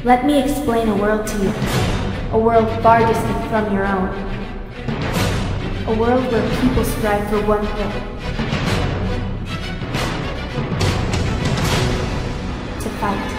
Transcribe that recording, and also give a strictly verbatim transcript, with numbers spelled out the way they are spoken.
Let me explain a world to you. A world far distant from your own. A world where people strive for one thing. To fight.